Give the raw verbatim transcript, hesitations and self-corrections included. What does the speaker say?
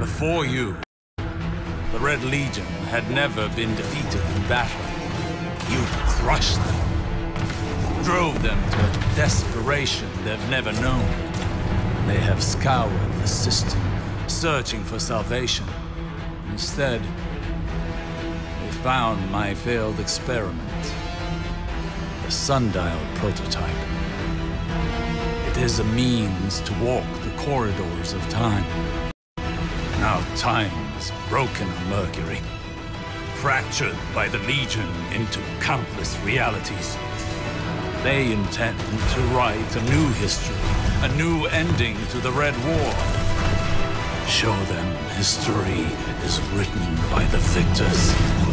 Before you, the Red Legion had never been defeated in battle. You crushed them, drove them to a desperation they've never known. They have scoured the system, searching for salvation. Instead, they found my failed experiment, the sundial prototype. It is a means to walk the corridors of time. Now time is broken on Mercury, fractured by the Legion into countless realities. They intend to write a new history, a new ending to the Red War. Show them history is written by the victors.